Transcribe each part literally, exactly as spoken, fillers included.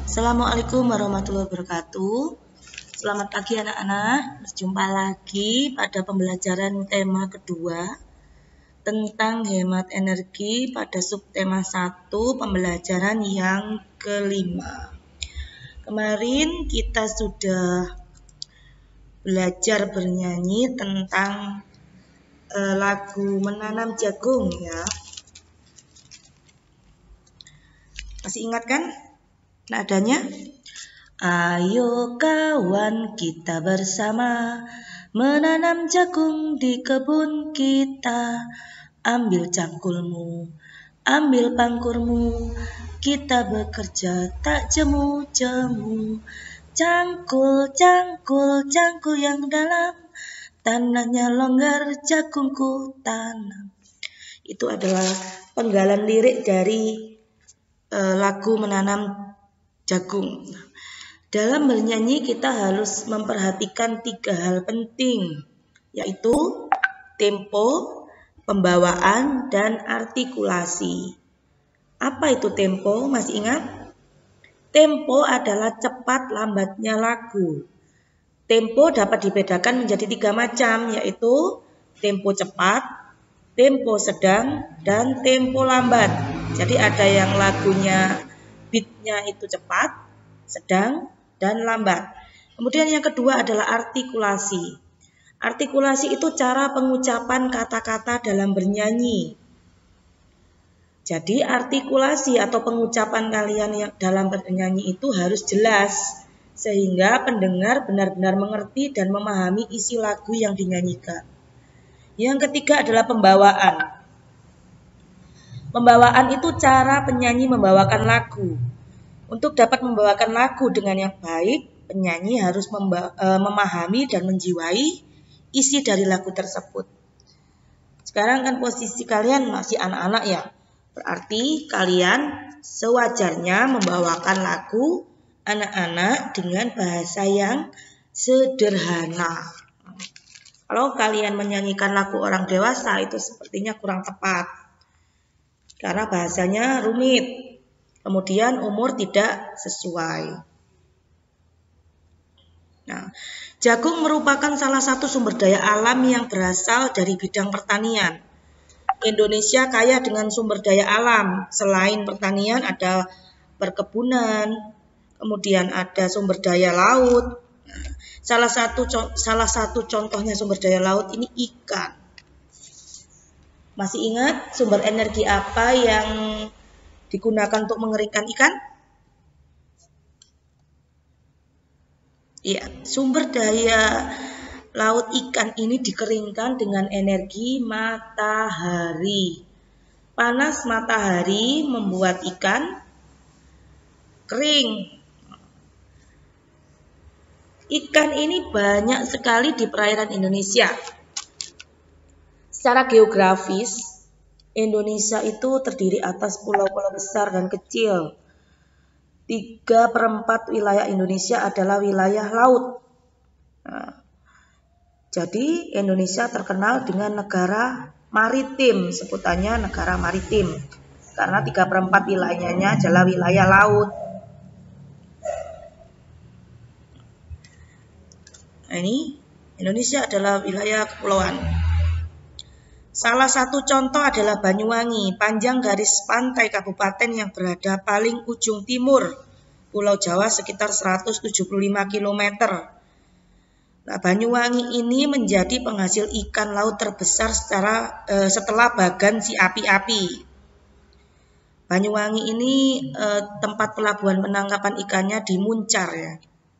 Assalamualaikum warahmatullahi wabarakatuh. Selamat pagi anak-anak. Berjumpa lagi pada pembelajaran tema kedua tentang hemat energi pada subtema satu pembelajaran yang kelima. Kemarin kita sudah belajar bernyanyi tentang eh, lagu Menanam Jagung ya. Masih ingat kan nadanya? Ayo kawan kita bersama menanam jagung di kebun kita. Ambil cangkulmu, ambil pangkurmu, kita bekerja tak jemu-jemu. Cangkul, cangkul, cangkul yang dalam, tanahnya longgar, jagungku tanam. Itu adalah penggalan lirik dari uh, lagu Menanam Jagung. Dalam bernyanyi kita harus memperhatikan tiga hal penting, yaitu tempo, pembawaan, dan artikulasi. Apa itu tempo? Masih ingat? Tempo adalah cepat lambatnya lagu. Tempo dapat dibedakan menjadi tiga macam, yaitu tempo cepat, tempo sedang, dan tempo lambat. Jadi ada yang lagunya beatnya itu cepat, sedang, dan lambat. Kemudian yang kedua adalah artikulasi. Artikulasi itu cara pengucapan kata-kata dalam bernyanyi. Jadi artikulasi atau pengucapan kalian yang dalam bernyanyi itu harus jelas, sehingga pendengar benar-benar mengerti dan memahami isi lagu yang dinyanyikan. Yang ketiga adalah pembawaan. Pembawaan itu cara penyanyi membawakan lagu. Untuk dapat membawakan lagu dengan yang baik, penyanyi harus memahami dan menjiwai isi dari lagu tersebut. Sekarang kan posisi kalian masih anak-anak ya. Berarti kalian sewajarnya membawakan lagu anak-anak dengan bahasa yang sederhana. Kalau kalian menyanyikan lagu orang dewasa itu sepertinya kurang tepat. Karena bahasanya rumit. Kemudian umur tidak sesuai. Nah, jagung merupakan salah satu sumber daya alam yang berasal dari bidang pertanian. Indonesia kaya dengan sumber daya alam. Selain pertanian ada perkebunan, kemudian ada sumber daya laut. Nah, salah satu salah satu contohnya sumber daya laut ini ikan. Masih ingat sumber energi apa yang digunakan untuk mengeringkan ikan? Ya, sumber daya laut ikan ini dikeringkan dengan energi matahari. Panas matahari membuat ikan kering. Ikan ini banyak sekali di perairan Indonesia. Secara geografis, Indonesia itu terdiri atas pulau-pulau besar dan kecil. Tiga perempat wilayah Indonesia adalah wilayah laut. Nah, jadi Indonesia terkenal dengan negara maritim, sebutannya negara maritim. Karena tiga perempat wilayahnya adalah wilayah laut. Nah, ini Indonesia adalah wilayah kepulauan. Salah satu contoh adalah Banyuwangi, panjang garis pantai kabupaten yang berada paling ujung timur Pulau Jawa sekitar seratus tujuh puluh lima kilometer. Nah, Banyuwangi ini menjadi penghasil ikan laut terbesar secara eh, setelah Bagan si api-api. Banyuwangi ini eh, tempat pelabuhan penangkapan ikannya di Muncar ya.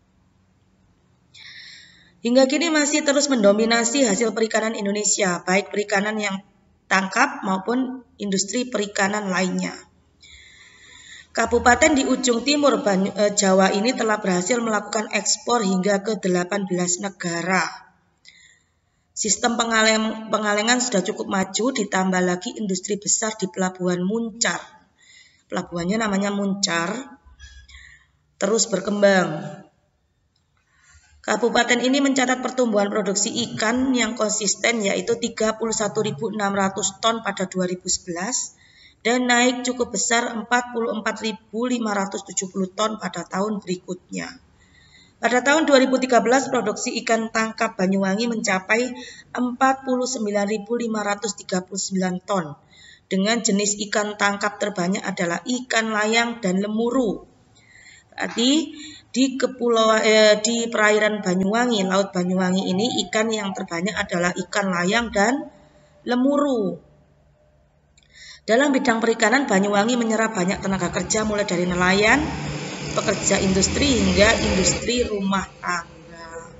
Hingga kini masih terus mendominasi hasil perikanan Indonesia, baik perikanan yang tangkap maupun industri perikanan lainnya. Kabupaten di ujung timur Jawa ini telah berhasil melakukan ekspor hingga ke delapan belas negara. Sistem pengaleng, pengalengan sudah cukup maju, ditambah lagi industri besar di Pelabuhan Muncar. Pelabuhannya namanya Muncar, terus berkembang. Kabupaten ini mencatat pertumbuhan produksi ikan yang konsisten yaitu tiga puluh satu ribu enam ratus ton pada dua ribu sebelas dan naik cukup besar empat puluh empat ribu lima ratus tujuh puluh ton pada tahun berikutnya. Pada tahun dua ribu tiga belas, produksi ikan tangkap Banyuwangi mencapai empat puluh sembilan ribu lima ratus tiga puluh sembilan ton. Dengan jenis ikan tangkap terbanyak adalah ikan layang dan lemuru. Berarti di kepulauan eh, di perairan Banyuwangi, Laut Banyuwangi ini ikan yang terbanyak adalah ikan layang dan lemuru. Dalam bidang perikanan, Banyuwangi menyerap banyak tenaga kerja mulai dari nelayan, pekerja industri hingga industri rumah tangga.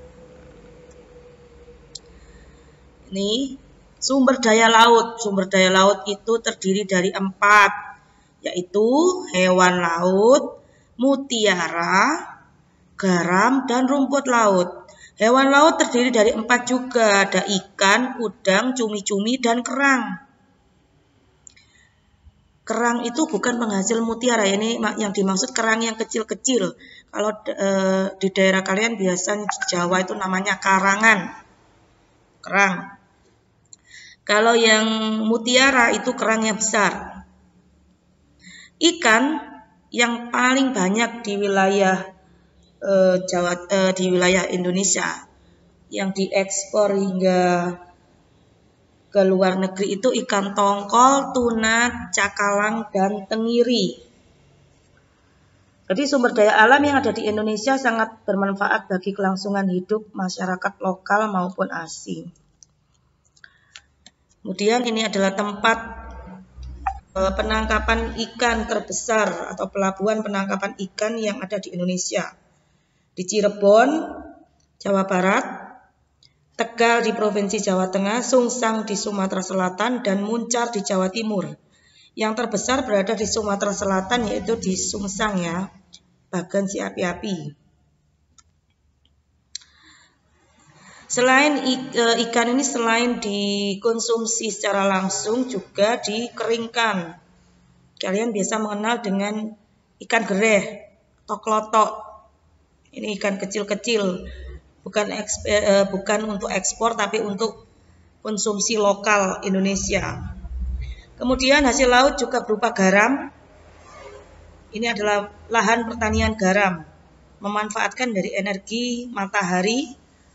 Ini sumber daya laut. Sumber daya laut itu terdiri dari empat, yaitu hewan laut, mutiara, garam, dan rumput laut. Hewan laut terdiri dari empat juga, ada ikan, udang, cumi-cumi, dan kerang. Kerang itu bukan penghasil mutiara, ini yang dimaksud kerang yang kecil-kecil. Kalau e, di daerah kalian biasanya di Jawa itu namanya karangan, kerang. Kalau yang mutiara itu kerang yang besar. Ikan yang paling banyak di wilayah e, Jawa, e, di wilayah Indonesia yang diekspor hingga ke luar negeri itu ikan tongkol, tuna, cakalang, dan tenggiri. Jadi sumber daya alam yang ada di Indonesia sangat bermanfaat bagi kelangsungan hidup masyarakat lokal maupun asing. Kemudian ini adalah tempat penangkapan ikan terbesar atau pelabuhan penangkapan ikan yang ada di Indonesia. Di Cirebon, Jawa Barat, Tegal di Provinsi Jawa Tengah, Sungsang di Sumatera Selatan, dan Muncar di Jawa Timur. Yang terbesar berada di Sumatera Selatan, yaitu di Sungsang ya, Bagan si api-api. Selain ikan ini selain dikonsumsi secara langsung juga dikeringkan. Kalian biasa mengenal dengan ikan gereh atau klotok. Ini ikan kecil-kecil. Bukan, eh, bukan untuk ekspor tapi untuk konsumsi lokal Indonesia. Kemudian hasil laut juga berupa garam. Ini adalah lahan pertanian garam, memanfaatkan dari energi matahari.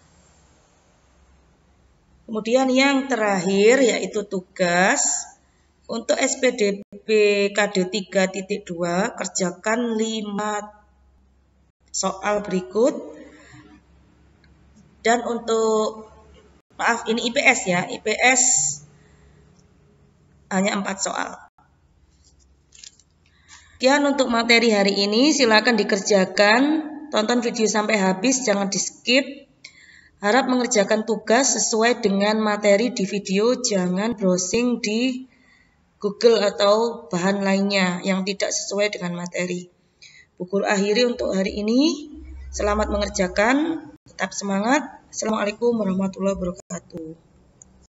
Kemudian yang terakhir yaitu tugas untuk S P D B K D tiga titik dua, kerjakan lima soal berikut. Dan untuk, maaf ini I P S ya, I P S hanya empat soal. Sekian untuk materi hari ini, silakan dikerjakan, tonton video sampai habis, jangan di skip. Harap mengerjakan tugas sesuai dengan materi di video, jangan browsing di Google atau bahan lainnya yang tidak sesuai dengan materi. Buku akhiri untuk hari ini, selamat mengerjakan, tetap semangat. Assalamualaikum warahmatullahi wabarakatuh.